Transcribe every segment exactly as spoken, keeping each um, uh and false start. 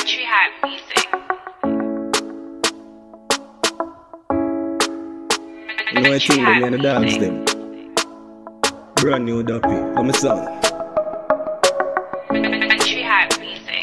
Country Hype Music. You know I think them in the dance them. Brand new duppy, I'm a song. Country Hype Music.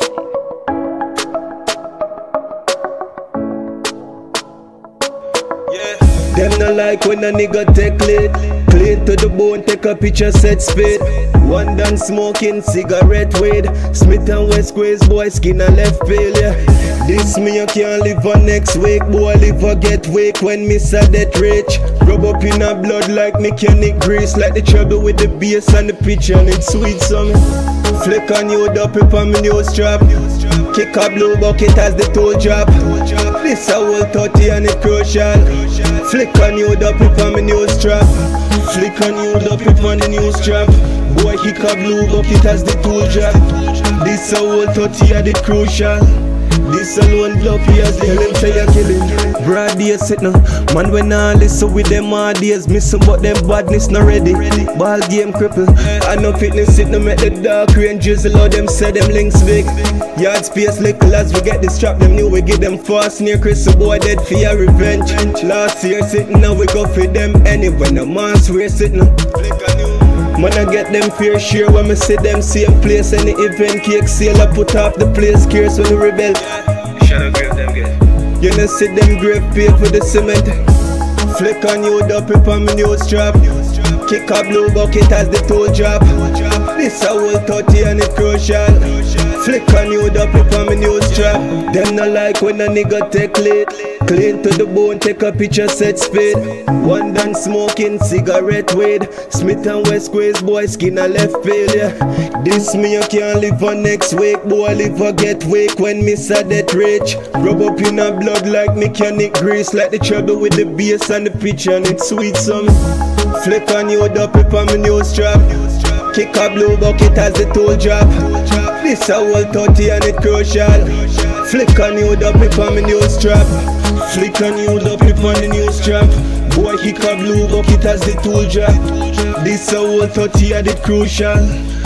Yeah. Them not like when a nigga take lead. Clean to the bone, take a picture, set speed. One done smoking, cigarette weed. Smith and West Grace, boy, skin and left pale, yeah. This me you can't live on next week. Boy, live or get weak when me sad that rich. Rub up in a blood like mechanic grease. Like the trouble with the bass and the pitch, and it's sweet some. Flick on you, up on me new strap. Kick a blue bucket as the toe drop. This a whole thirty and it crucial. Flick on you, up on me new strap. Flick on you, up on the new strap. Boy, kick a blue bucket as the toe drop. This a whole thirty and it crucial. This alone bluffy as the hell him say you killing. Broad days sit now. Man when I listen with them hard days. Missing but them badness not ready. Ball game cripple. I no fitness sit no make the dark rain drizzle. All them say them links big. Yard space little as we get the strap. Them new we get them fast near Chris. So boy dead for your revenge. Last year sitting now we go for them anyway. No man swear sitting now. Man I get them fair share when me see them same place. Any event cake sale I put off the place. Cares when we rebel. Shadow grave them get. You know see them grave paid for the cement. Flick on you up on me new strap. Kick a blue bucket as the toe drop. This a whole thirty and it crucial. Flick on you up on me new strap. Them not like when a nigga take lead. Clean to the bone, take a picture, set speed. One done smoking, cigarette weed. Smith and West Grace, boy, skin a left pale, yeah. This me you can't live on next week. Boy, live or get weak when me sad that rich. Rub up in a blood like mechanic grease. Like the trouble with the bass and the pitch, and it's sweet some. Flick on you up on me new strap. Kick a blue bucket as the toe drop. This a whole thirty and it crucial. Flick on you up on me new strap. Flick on you up on the new strap. Boy kick a blue bucket as the tool drop. This a whole thirty and it crucial.